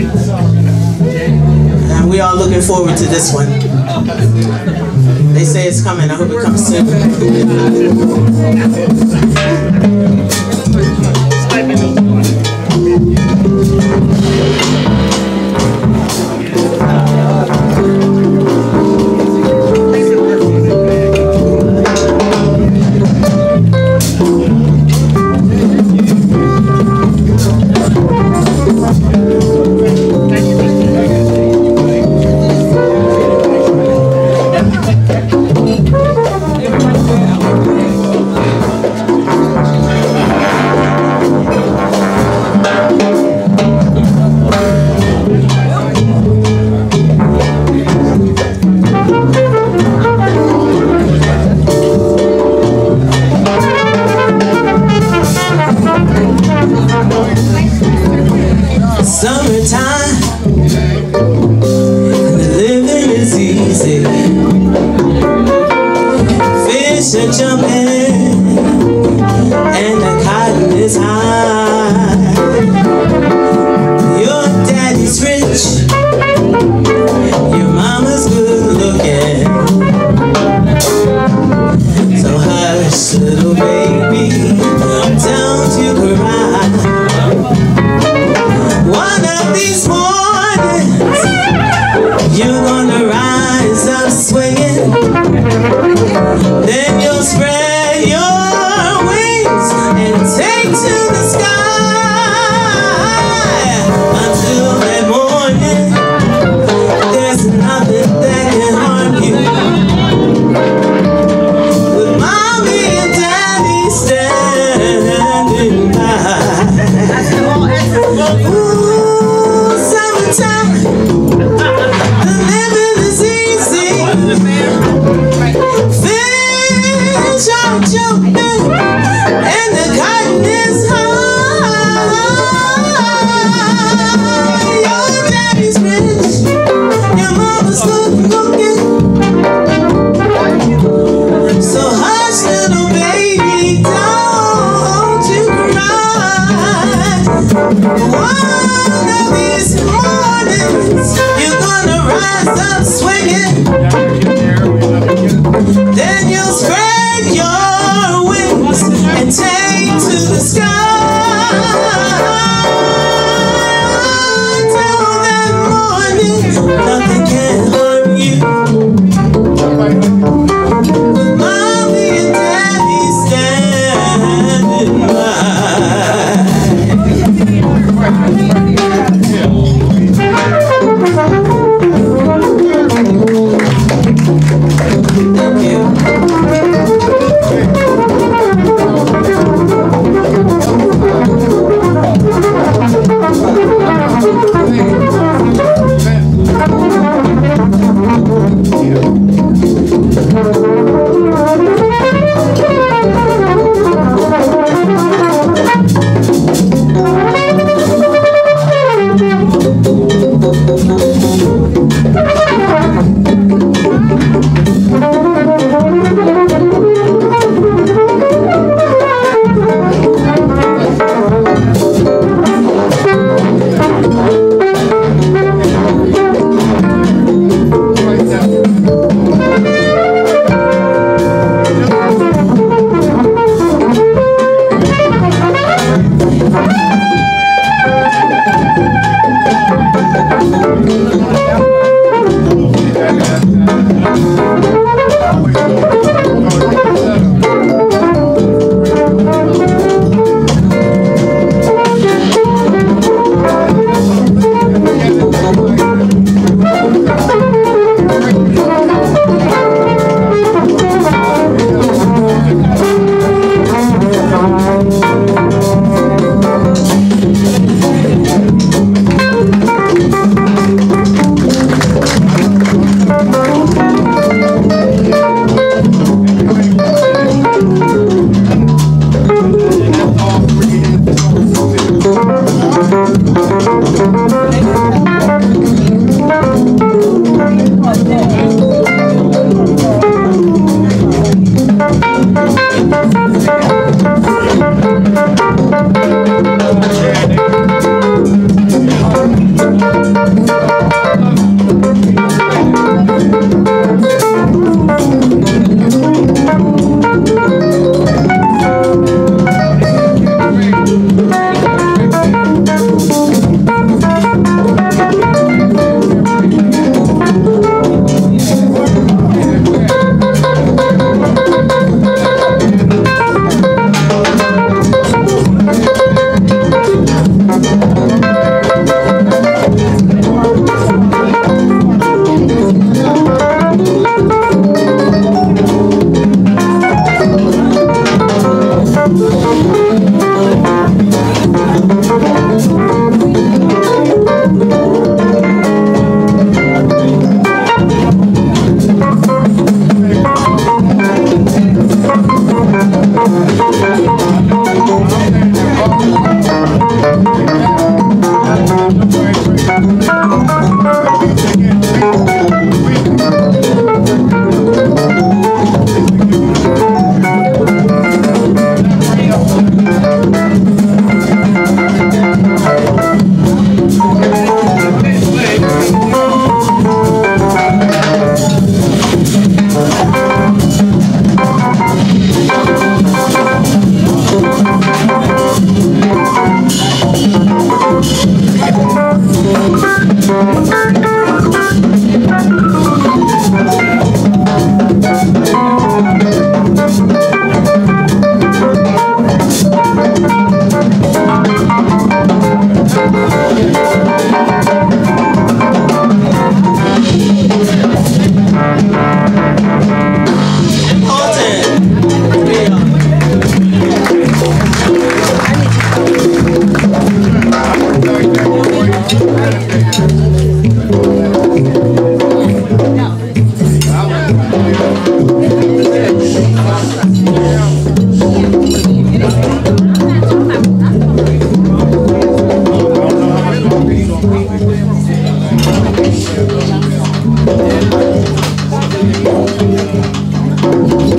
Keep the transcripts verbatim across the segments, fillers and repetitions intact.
And we all looking forward to this one. They say it's coming. I hope it comes soon. Summertime, and the living is easy. Fish are jumping, and the cotton is high. Your daddy's rich, your mama's good looking. So hush, little baby, don't you cry. One of these mornings, you're gonna rise up swinging. Then you'll spread your wings and take to the sky. Until that morning, there's nothing that can harm you. With mommy and daddy standing by. Ooh, summertime, the living is easy. Fish are jumping, and the cotton is high. Your daddy's rich, your mama's good looking. So hush, little baby, don't you cry. One of these mornings, you're gonna rise up swinging. Then you'll spread your wings and take to the sky. Until that morning, nothing can harm you. With mommy and daddy standing by. Thank you.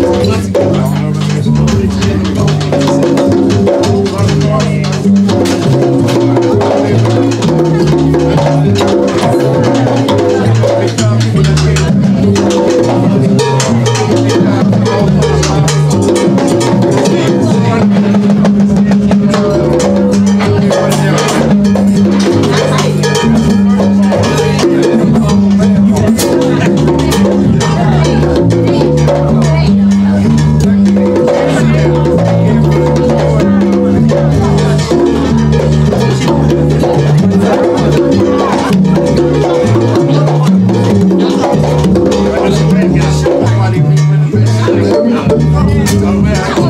Oh, man.